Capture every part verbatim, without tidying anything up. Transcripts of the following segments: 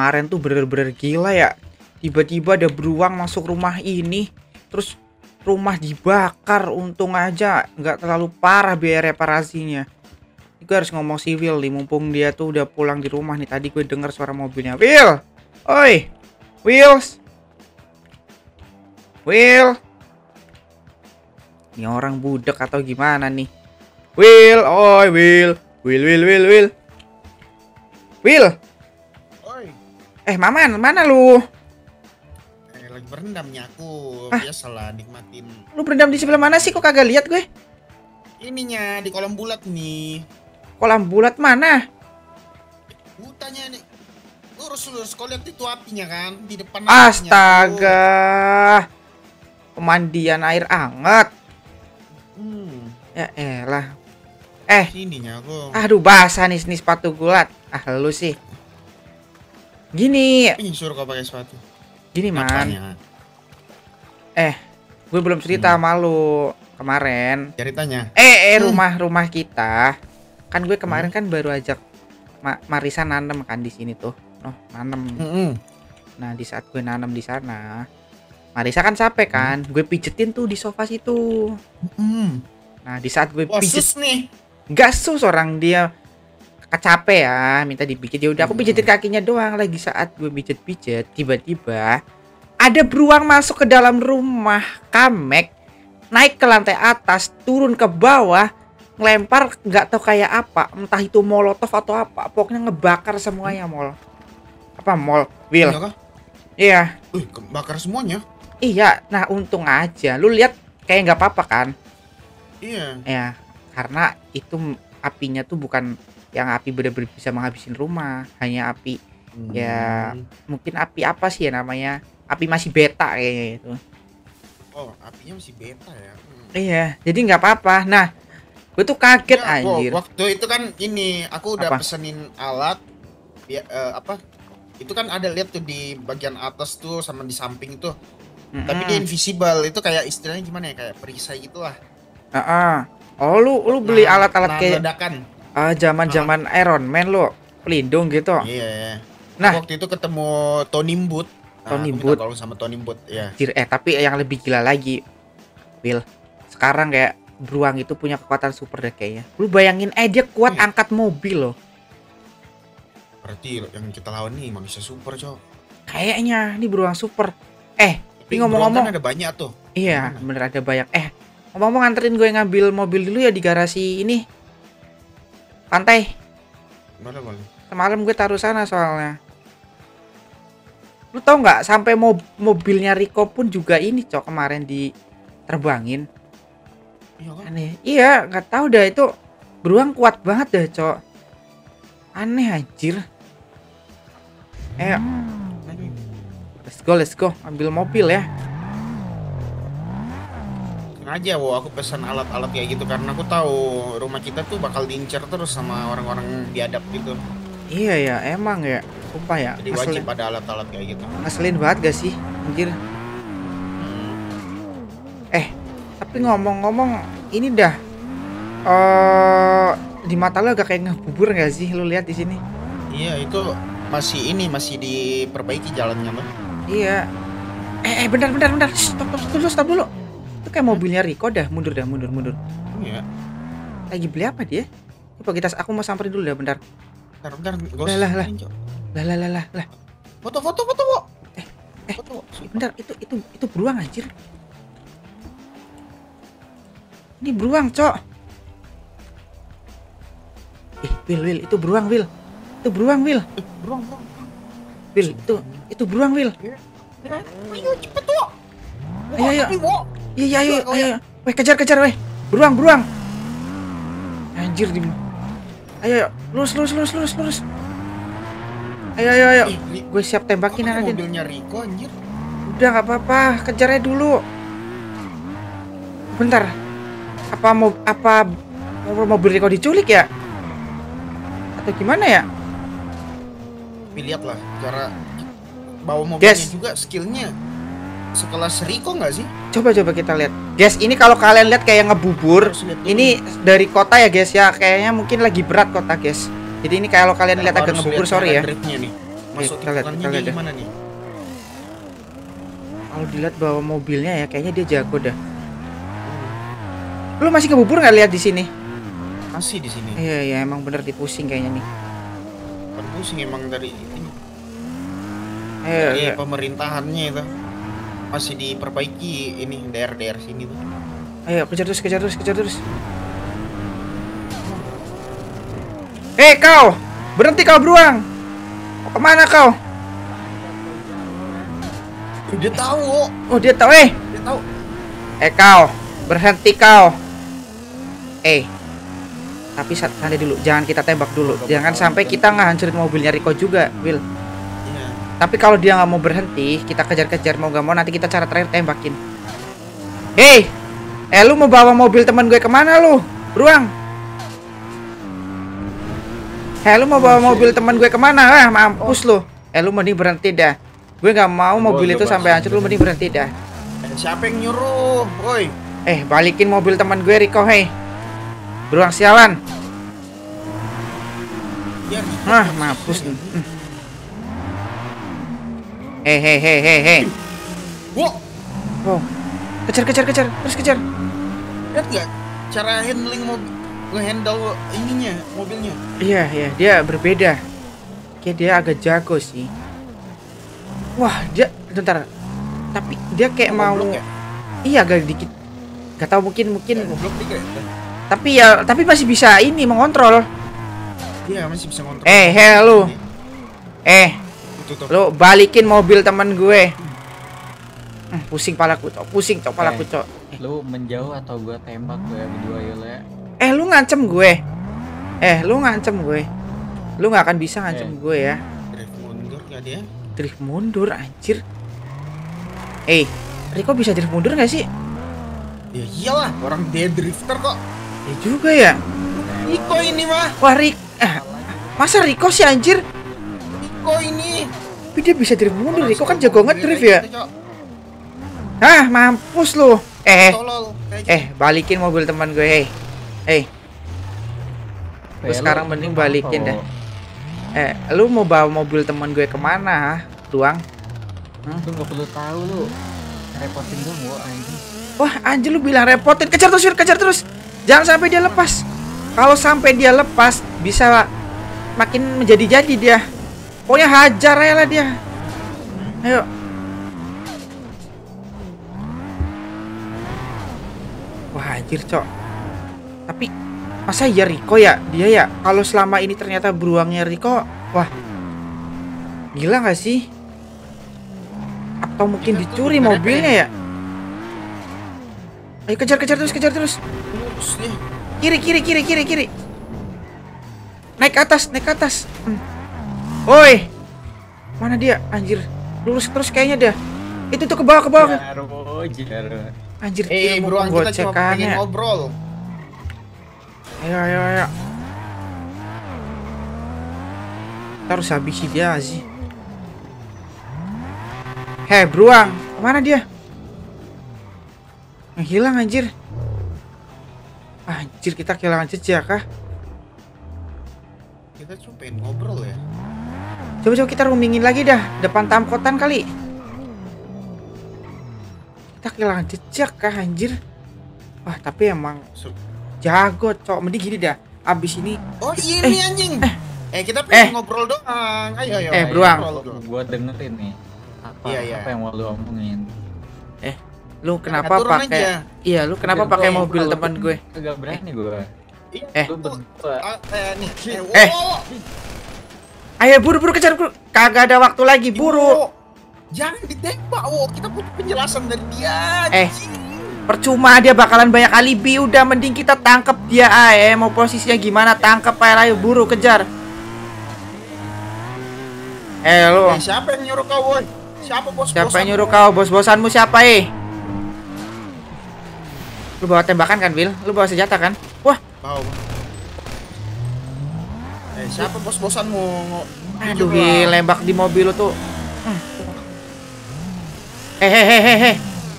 kemarin tuh bener-bener gila ya. Tiba-tiba ada beruang masuk rumah ini, terus rumah dibakar. Untung aja nggak terlalu parah biaya reparasinya. Gue harus ngomong si Will nih, mumpung dia tuh udah pulang di rumah nih. Tadi gue denger suara mobilnya. Will, oi, Wills, Will. Ini orang budak atau gimana nih? Will, oi, Will, Will, Will, Will, Will, Will. Oi. Eh, Maman, mana lu? Eh, lagi berendamnya aku. Hah? Biasalah nikmatin. Lu berendam di sebelah mana sih? Kok kagak lihat gue? Ininya di kolam bulat nih. Kolam bulat mana? Hutannya nih. Lurus-lurus, kau lihat itu apinya kan di depan. apinya tuh. Astaga. Pemandian air hangat. Hmm, Ya elah. Eh, sininya aku. aduh basah nih, nih sepatu gulat. Ah, lu sih. Gini, Ini suruh kau pakai sepatu. gini man. Apanya? Eh, gue belum cerita Hmm. sama lu kemarin. Ceritanya. Eh, eh Hmm. rumah-rumah kita. Kan gue kemarin kan baru ajak Ma Marisa nanem kan di sini tuh. Oh, nanem. Mm-mm. Nah, di saat gue nanem di sana, Marisa kan capek kan. Gue pijetin tuh di sofa situ. Mm-mm. Nah, di saat gue Wah, pijet, sus nih. gak sus orang dia capek ya, minta dipijet. Ya udah aku pijetin kakinya doang. Lagi saat gue pijet-pijet, tiba-tiba ada beruang masuk ke dalam rumah. Kamek naik ke lantai atas, turun ke bawah, ngelempar nggak tahu kayak apa, entah itu molotov atau apa, pokoknya ngebakar semuanya mall. Apa mall? Will. Iya kah? Iya, Wih, kebakar semuanya. iya. Nah, untung aja. Lu lihat kayak nggak apa-apa kan? Iya. Ya, karena itu m- apinya tuh bukan yang api bener-bener bisa menghabisin rumah, hanya api ya Hmm. mungkin api apa sih ya namanya? Api masih beta kayaknya itu. Oh, apinya masih beta ya. Hmm. Iya, jadi nggak apa-apa. Nah, gue tuh kaget Ya, gua- anjir. waktu itu kan ini aku udah Apa? pesenin alat ya, eh, apa itu kan ada lihat tuh di bagian atas tuh sama di samping tuh, tapi dia Mm-mm. invisible. Itu kayak istilahnya gimana ya, kayak perisai gitulah. Heeh. Oh, lu lu beli Nah, alat-alat nah, kayak ledakan. ah zaman-zaman Iron Man lu, pelindung gitu. Iya. Nah. Aku waktu itu ketemu Tony Boot. Nah, Tony aku minta Boot. tolong sama Tony Boot ya. Anjir, eh tapi yang lebih gila lagi, Will. Sekarang kayak beruang itu punya kekuatan super deh kayaknya. Lu bayangin eh dia kuat Iya. angkat mobil loh. Berarti yang kita lawan nih manusia super, Cok. Kayaknya ini beruang super. Eh, Tapi ini ngomong-ngomong, beruang kan ada banyak tuh. iya Gimana? bener ada banyak. Eh, ngomong-ngomong anterin gue ngambil mobil dulu ya di garasi ini. Pantai. Boleh, boleh. Semalam gue taruh sana soalnya. Lu tau nggak sampai mob- mobilnya Rico pun juga ini cok kemarin diterbangin. Iya kan? Aneh. Iya, nggak tahu dah itu beruang kuat banget dah, Cok. Aneh anjir. Ayo, let's go, let's go. Ambil mobil ya. Sengaja wo aku pesan alat-alat kayak gitu karena aku tahu rumah kita tuh bakal diincar terus sama orang-orang biadab gitu. Iya ya, emang ya. Sumpah ya. Jadi Ngeselin, wajib ada alat-alat kayak gitu. ngeselin banget gak sih, anjir. Eh, tapi ngomong-ngomong ini dah. Eh, di mata lu agak kayak ngebubur gak sih? Lu lihat di sini. Iya, itu masih ini masih diperbaiki jalannya, Bang. Iya. Eh, eh bentar, bentar, bentar. Stop, stop, stop dulu, stop dulu. Itu kayak mobilnya Rico dah, mundur dah, mundur, mundur. Iya. Lagi beli apa dia? Coba kita, aku mau samperin dulu dah, bentar. Bentar, bentar. Gua Lah, lah, lah. samperin, Cok. Lah, lah, lah, lah, lah. Foto, foto, foto, wo. Eh, eh. Foto, wo. Bentar, itu, itu, itu beruang anjir. Ini beruang, Cok. Eh, Will, Will, itu beruang, Will. Itu beruang, Will. Eh, beruang, beruang. Will, itu, itu beruang, Will. Ayo, cepet, wo. Ayo, ayo. Api, wo. Iya, iya, ayo, Oh, ayo. Weh, kejar, kejar, weh. Beruang, beruang. Anjir, di. Ayo, ayo. Lurus, lurus, lurus, lurus, lurus. Ayo, ayo, ayo. Ih, Li- Gue siap tembakin apa aja. mobilnya Rico anjir? Udah nggak apa-apa, kejar aja dulu. Bentar. Apa mau apa mau mobil Rico diculik ya? Atau gimana ya? Tapi lihatlah cara bawa mobilnya Guys. juga skillnya sekelas Rico nggak sih? Coba coba kita lihat. Guys, ini kalau kalian lihat kayak ngebubur. Harus lihat dulu. Ini dari kota ya, guys ya. Kayaknya mungkin lagi berat kota, guys. Jadi ini kalau kalian lihat agak Harus ngebubur, lihat sorry cara ya. driftnya nih. Masuk kita lihat, tikungannya kita dia lihat dah. gimana nih? Kalau dilihat bawa mobilnya ya, kayaknya dia jago dah. Lu masih ngebubur nggak lihat di sini? Masih di sini. Iya, iya, emang bener dipusing kayaknya nih. Kan pusing emang dari ini. Ayo, Dari ayo. pemerintahannya itu. Masih diperbaiki ini daerah-daerah sini tuh. Ayo, kejar terus, kejar terus, kejar terus. Eh, kau! Berhenti kau, beruang! Mau kemana kau? Dia tahu. Oh, dia tahu, eh! Dia tahu. Eh, kau! Berhenti kau! Eh, tapi santai dulu, jangan kita tembak dulu. Jangan sampai kita ngehancurin mobilnya Rico juga, Will. Iya. Tapi kalau dia nggak mau berhenti, kita kejar-kejar mau nggak mau nanti kita cara terakhir tembakin. Hei, eh lu mau bawa mobil teman gue kemana lu, beruang? Eh lu mau bawa mobil teman gue kemana? Ah, mampus lu. Eh lu mending berhenti dah. Gue nggak mau mobil itu sampai hancur. Lu mending berhenti dah. Eh, siapa yang nyuruh, woi? Eh balikin mobil teman gue Rico, hei. Beruang sialan. Biar Ah, mampus. Hmm. Hei, hei, hei, hei, hei. Wow, Wow. Kejar, kejar, kejar. Terus kejar. lihat nggak cara handling mobil, ngehandle ininya mobilnya? Iya, iya, dia berbeda. Kayak dia agak jago sih. Wah, dia bentar. Tapi dia kayak mau Goblok ya? iya agak dikit. Gak tahu mungkin mungkin Eh, goblok dikit. tapi ya tapi masih bisa ini mengontrol. Iya masih bisa ngontrol. Eh, hei lu. Eh, Itu tuh. lu balikin mobil teman gue. Hmm, pusing palaku, cok. Pusing cok palaku, Eh. cok. Eh, Lu menjauh atau gua tembak gue berdua ya le? eh, lu ngancem gue. Eh, lu ngancem gue. Lu nggak akan bisa ngancem Eh. gue ya. Drift mundur nggak dia? Drift mundur anjir. Eh, Rico bisa drift mundur gak sih? Ya iyalah, orang dia drifter kok. Ya juga ya. Niko ini mah, Wah, Rick. Eh, masa Rico sih anjir? Niko ini. Tapi dia bisa drift mundur. Orang Rico kan solo jago mobil ngedrift kayak ya. gitu, Cok. Hah, mampus lu. Eh, Tolol kayak eh, balikin mobil teman gue, hei. Hei, Lu Eh, sekarang lu- mending lu balikin apa, dah. Wo? eh, lu mau bawa mobil teman gue kemana, Tuang? Lu gak perlu tahu lu. Repotin gue mau anjing. Wah, anjir lu bilang repotin. Kejar terus, Fir, kejar terus. Jangan sampai dia lepas. Kalau sampai dia lepas, bisa makin menjadi-jadi dia. Pokoknya hajar aja lah dia. Ayo. Wah, anjir, Cok. Tapi masa ya Rico ya? Dia ya? Kalau selama ini ternyata beruangnya Rico, wah. Gila gak sih? Atau mungkin Kita tuh dicuri bukan mobilnya ya? Ayo kejar, kejar terus, kejar terus. lurus dia. Kiri, kiri, kiri, kiri, kiri. Naik ke atas, naik ke atas. Hmm. Woi. Mana dia? Anjir. Lurus terus kayaknya dia. Itu tuh ke bawah, ke bawah. Jaro, jaro. Anjir, Eh, ilmu beruang kita cuma pengen penggocekannya. ngobrol. Ayo, ayo, ayo. Kita harus habisi dia sih. Hei, beruang. Kemana dia? Hilang anjir. Anjir, kita kehilangan jejak kah? Kita cuma pengen ngobrol ya. Coba-coba kita roamingin lagi dah. Depan tamkotan kali. Kita kehilangan jejak kah anjir? Wah, tapi emang So- jago, cok. Mending gini dah. Abis ini. Oh ini anjing. Eh kita Eh. pengen ngobrol doang. Ayo ayo. Eh, ayo, beruang. ngobrol. Gua dengerin nih. Apa, Iya, iya. apa yang mau lu omongin? Lu kenapa turun pakai? aja. Iya, lu kenapa Biar pakai gua mobil ngobrol, teman gua gue? Kagak berani gua. Iya, Eh. Lu tuh. berdua. Ah, eh, nih. Eh. wow. Ayo buru-buru kejar, buru. Kagak ada waktu lagi, buru. Wo, jangan ditembak, wo. Kita butuh penjelasan dari dia. Eh. anjing. Percuma dia bakalan banyak alibi. Udah mending kita tangkep dia aja. Mau posisinya gimana? Tangkep aja, ayo buru kejar. Eh lu, Eh, siapa yang nyuruh kau, woi? Siapa bos? siapa yang nyuruh kau? Bos-bosanmu siapa eh? Lu bawa tembakan kan, Will? Lu bawa senjata kan? Wah, Mau. Eh, siapa bos-bosanmu? aduh, Will, lembak di mobil lu tuh. Hmm. Hehehehe.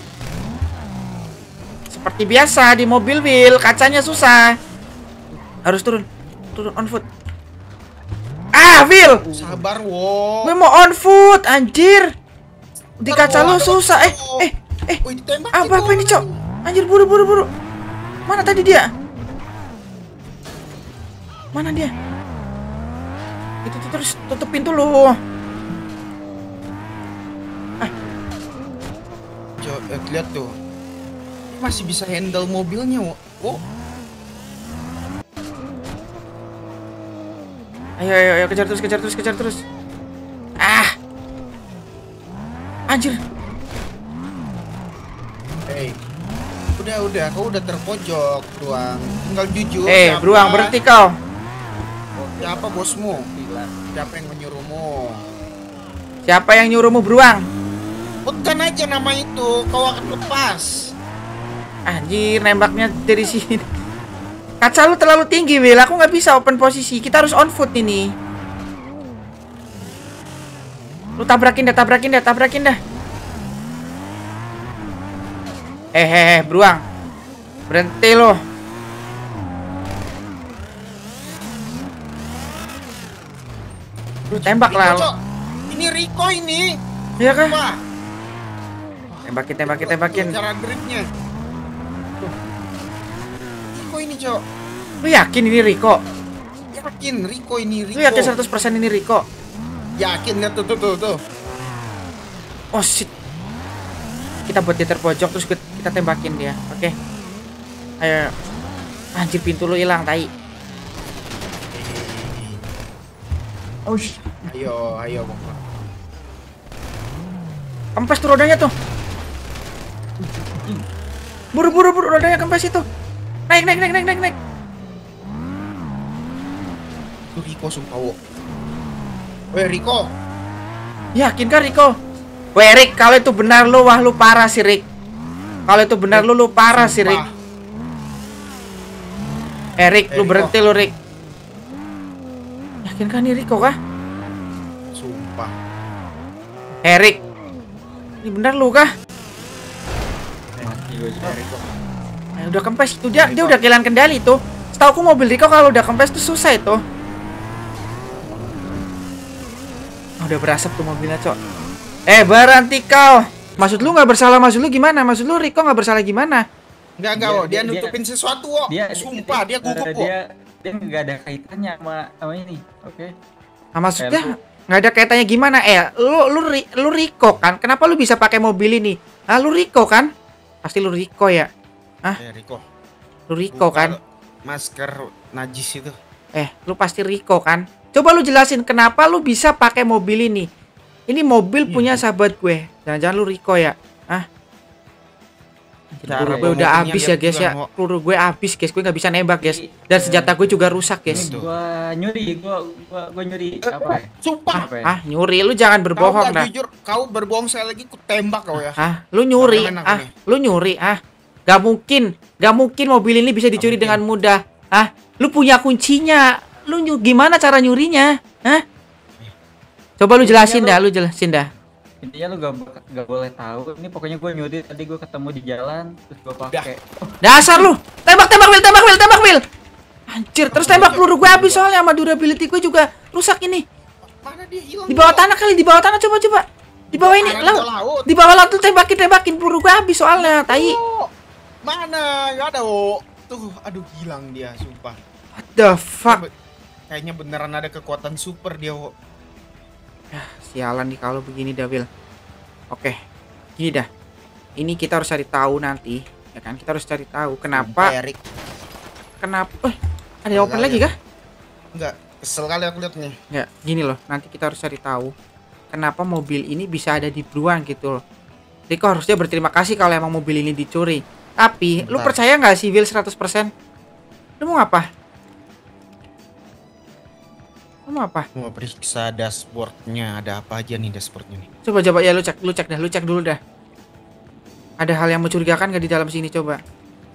Seperti biasa di mobil, Will, kacanya susah. Harus turun, turun on foot. Ah, Will. Sabar, wo. Gue mau on foot, anjir. Di kaca lu susah. Eh, eh, eh. Wih, ditembak Apa apa itu ini, Cok? orang. Anjir, buru buru buru. Mana tadi dia? Mana dia? Itu tuh, terus tutup pintu lu. Jo, eh, lihat tuh. Masih bisa handle mobilnya, wo. Oh, Ayo, ayo, ayo, kejar terus, kejar terus, kejar terus. Ah. Anjir. hey. Udah, udah, kau udah terpojok, Bruang. Tinggal jujur. Eh, siapa- Bruang, berhenti kau. Siapa bosmu? Gila. Siapa yang menyuruhmu? Siapa yang nyuruhmu, Bruang? Bukan aja nama itu, kau akan lepas. Anjir, nembaknya dari sini. Kaca lu terlalu tinggi, Will. Aku nggak bisa open posisi. Kita harus on foot ini. Lu tabrakin dah, tabrakin dah, tabrakin dah. Eh, eh, eh, Bruang. Berhenti lo. Lu tembak Rico, lah. Cok. Ini Rico ini. Iya kah? Wah, Tembakin, tembakin, tembakin. cara driftnya. Tuh. Rico ini, Cok. Lu yakin ini Rico? Yakin Rico ini Rico. Lu yakin seratus persen ini Rico? Yakin, lihat tuh tuh tuh tuh. Oh shit. Kita buat dia terpojok terus kita tembakin dia. Oke. Ayo. Anjir, pintu lu hilang, tai. Oh, sh- Ayo, ayo, Bang. Kempes tuh rodanya tuh. Buru buru buru, rodanya kempes itu. Naik naik naik naik naik naik. Itu Rico sumpah, wo. Weh, Rico. Yakin kan Rico? Weh Rick, kalau itu benar lu, wah lu parah sih Rick. Kalau itu benar lu, lu parah sih Rick. Sumpah. Eh Rick, Eh, lu Rico. berhenti lu Rick. Yakin kan ini Rico kah? Sumpah. Eh Rick, ini benar lu kah? mati gue juga. Eh, udah kempes itu dia, dia udah kehilangan kendali tuh. Setahu aku mobil Rico kalau udah kempes tuh susah itu. Oh, udah berasap tuh mobilnya, Cok. Eh, berhenti kau. Maksud lu nggak bersalah, maksud lu gimana? Maksud lu Rico nggak bersalah gimana? Enggak, enggak, Dia- wo. Dia, dia- nutupin sesuatu, wo. Dia Sumpah, dia gugup, eh, wo. dia dia nggak ada kaitannya sama sama ini. Oke. Nah, maksudnya Eh, lu- nggak ada kaitannya gimana? Eh, lu lu Ri- lu Rico kan? Kenapa lu bisa pakai mobil ini? Ah, lu Rico kan? Pasti lu Rico ya? Eh, Rico. Lu Rico Buka kan? Masker najis itu. Eh, lu pasti Rico kan? Coba lu jelasin kenapa lu bisa pakai mobil ini? Ini mobil Iya. punya sahabat gue. Jangan-jangan lu Rico ya? Ah? Cara Peluru gue bawa udah mobilnya habis ya lihat guys juga, ya. Mo. Peluru gue habis guys. Gue nggak bisa nembak guys. Dan Eh, senjata gue juga rusak guys. Itu. Gua nyuri, gua gua gua nyuri apa? ya? Sumpah. Apa ya? Ah, nyuri, lu jangan Kau berbohong nggak dah. jujur, kau berbohong sekali lagi ku tembak kau ya. Ah, lu nyuri. Jangan aku Ah, nih. lu nyuri. Ah, gak mungkin. Gak mungkin mobil ini bisa dicuri mungkin. dengan mudah. Ah, lu punya kuncinya. Lu nyu- gimana cara nyurinya? Hah? Coba lu jelasin dah, lu jelasin dah. Intinya lu gak, bak- gak boleh tahu. Ini pokoknya gue nyuri tadi gue ketemu di jalan terus gue pakai. Dasar lu. Tembak, tembak, Will, tembak, Will, tembak, Will. Anjir, terus tembak peluru gue habis soalnya sama durability gue juga rusak ini. Mana dia hilang? Di bawah Wo? tanah kali, di bawah tanah coba coba. Di bawah ini, Tanah di laut. bawah laut. Di bawah laut tuh tembakin, tembakin peluru gue habis soalnya, tai. Oh, mana? Gak ada, wo. Tuh, aduh hilang dia, sumpah. What the fuck? Be- Kayaknya beneran ada kekuatan super dia, wo. Sialan nih kalau begini dah, Will. Oke, gini dah. Ini kita harus cari tahu nanti, ya kan? Kita harus cari tahu kenapa, Sumpah, Erik. kenapa? Eh, ada yang open Enggak, lagi ya. kah? Enggak, kesel kali aku lihat nih. Enggak, gini loh. Nanti kita harus cari tahu kenapa mobil ini bisa ada di Bruang gitu loh. Rico harusnya berterima kasih kalau emang mobil ini dicuri. Tapi, lu Bentar. percaya nggak sih Will seratus persen? Lu mau apa? Lu mau apa? Mau periksa dashboardnya, ada apa aja nih dashboardnya nih? Coba coba ya lu cek, lu cek dah, lu cek dulu dah. Ada hal yang mencurigakan gak di dalam sini coba?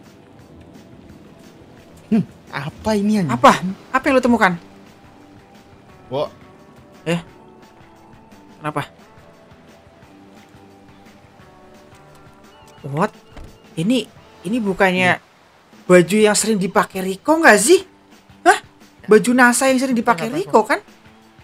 Apa ini anjing? Apa? Apa yang lu temukan? Wo, Kenapa? What? Ini ini bukannya baju yang sering dipakai Rico nggak sih? Hah? Baju NASA yang sering dipakai Nggak tahu. Rico kan?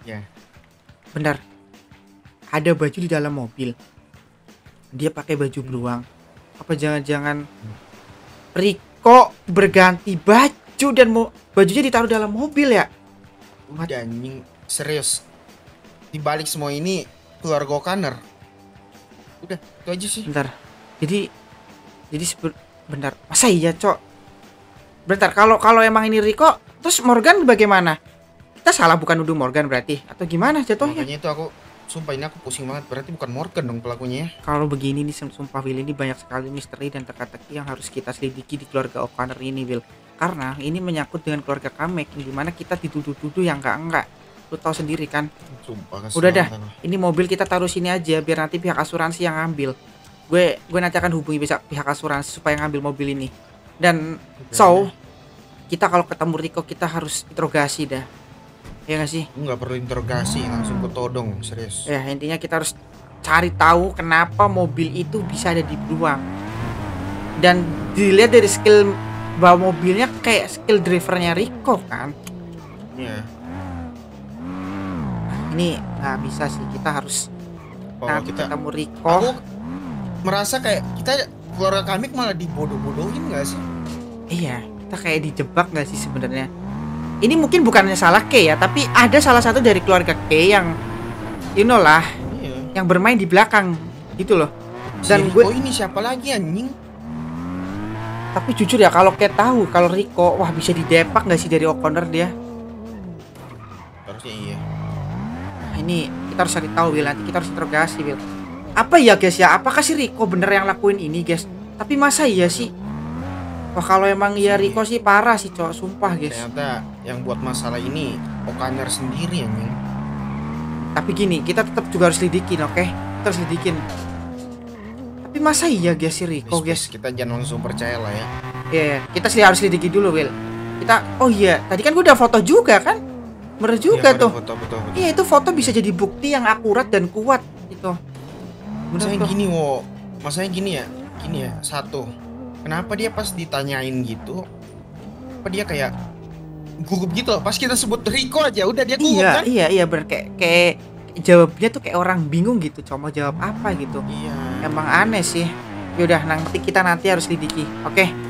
Ya. Bentar. Ada baju di dalam mobil. Dia pakai baju beruang. Apa jangan-jangan Riko berganti baju dan mau bajunya ditaruh dalam mobil ya? Udah anjing, serius. Di balik semua ini keluarga O'Connor. Udah, itu aja sih. Bentar. Jadi jadi sebe- bentar. Masa iya, Cok? Bentar, kalau kalau emang ini Riko, terus Morgan bagaimana? Kita salah bukan nuduh Morgan berarti atau gimana jatuhnya? Makanya itu aku sumpah ini aku pusing banget. Berarti bukan Morgan dong pelakunya ya. Kalau begini nih sumpah Will, ini banyak sekali misteri dan teka-teki yang harus kita selidiki di keluarga O'Connor ini, Will. Karena ini menyangkut dengan keluarga Kamek yang dimana kita dituduh-tuduh yang enggak-enggak. Lu tahu sendiri kan? Sumpah. Udah dah, kasihan. ini mobil kita taruh sini aja biar nanti pihak asuransi yang ngambil. Gue gue nanti akan hubungi bisa pihak asuransi supaya ngambil mobil ini. Dan so, kita kalau ketemu Riko kita harus interogasi dah. Ya nggak sih? Lu nggak perlu interogasi, langsung ke todong, serius. Ya intinya kita harus cari tahu kenapa mobil itu bisa ada di beruang. Dan dilihat dari skill bawa mobilnya kayak skill drivernya Riko kan. Iya. Ini nggak bisa sih, kita harus Oh, nanti kita ketemu Riko. aku merasa kayak kita keluarga kami malah dibodoh-bodohin nggak sih? Iya, kita kayak dijebak nggak sih sebenarnya? Ini mungkin bukannya salah K ya, tapi ada salah satu dari keluarga K yang, you know lah, Iya. yang bermain di belakang gitu loh. Si Dan Rico gue, ini siapa lagi anjing? tapi jujur ya kalau K tahu kalau Riko, wah bisa didepak nggak sih dari O'Connor dia? Harusnya iya. Nah, ini kita harus cari tahu Will, nanti kita harus interogasi Will. Apa ya guys ya? Apakah si Riko bener yang lakuin ini guys? Tapi masa iya sih? Wah kalau emang iya Riko sih parah sih cowok, sumpah guys. Ternyata yang buat masalah ini O'Connor sendiri anjing. Tapi gini, kita tetap juga harus lidikin, oke? Kita harus lidikin. Tapi masa iya guys si Riko guys? Guys, kita jangan langsung percaya lah ya. Iya, yeah, kita sih harus lidiki dulu Will. Kita, oh iya, tadi kan gue udah foto juga kan? Bener juga Iya, tuh. Foto, foto, foto. Iya itu foto bisa jadi bukti yang akurat dan kuat itu. Masanya tuh. gini wo, masanya gini ya, gini ya. Satu, kenapa dia pas ditanyain gitu, apa dia kayak gugup gitu loh. Pas kita sebut Riko aja, udah dia gugup Iya, kan? iya, iya bener kayak kayak jawabnya tuh kayak orang bingung gitu. Coba jawab apa gitu. Iya. Emang aneh sih. Yaudah nanti kita nanti harus lidiki. Oke.